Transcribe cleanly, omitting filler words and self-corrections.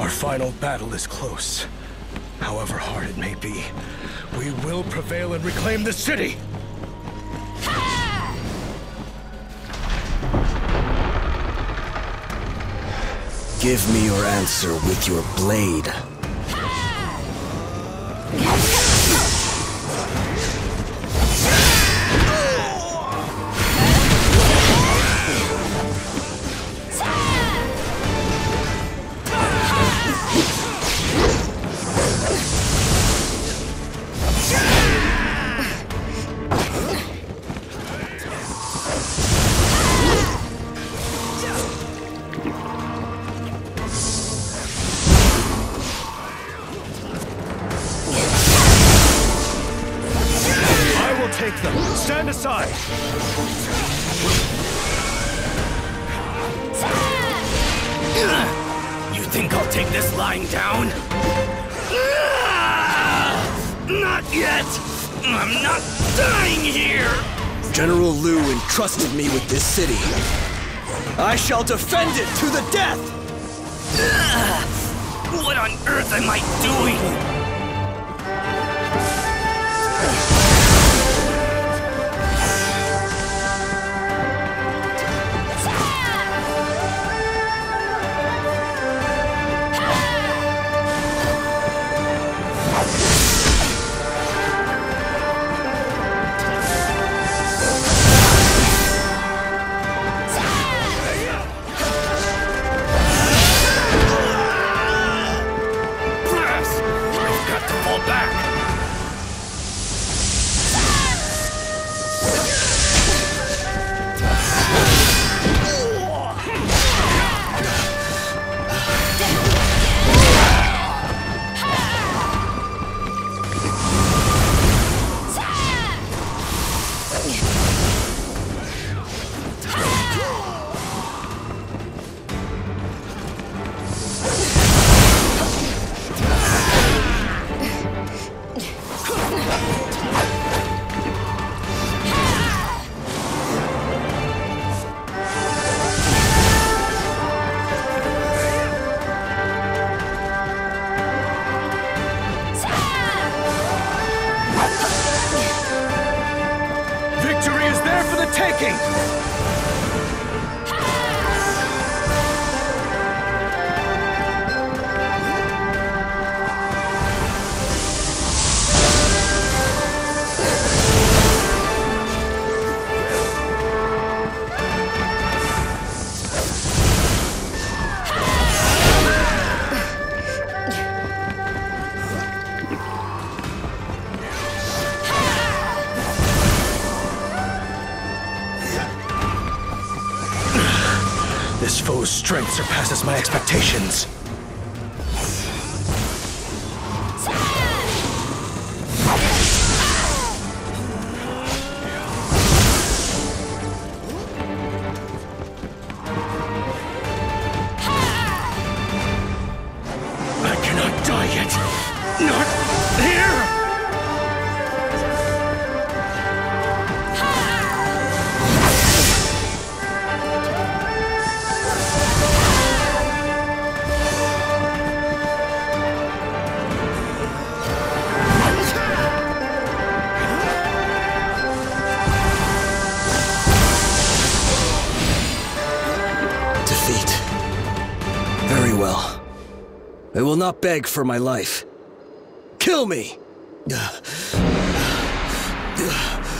Our final battle is close. However hard it may be, we will prevail and reclaim the city! Give me your answer with your blade. Take them! Stand aside! You think I'll take this lying down? Not yet! I'm not dying here! General Liu entrusted me with this city. I shall defend it to the death! What on earth am I doing? Taking! This foe's strength surpasses my expectations. I cannot die yet. Not here! Very well. I will not beg for my life. Kill me!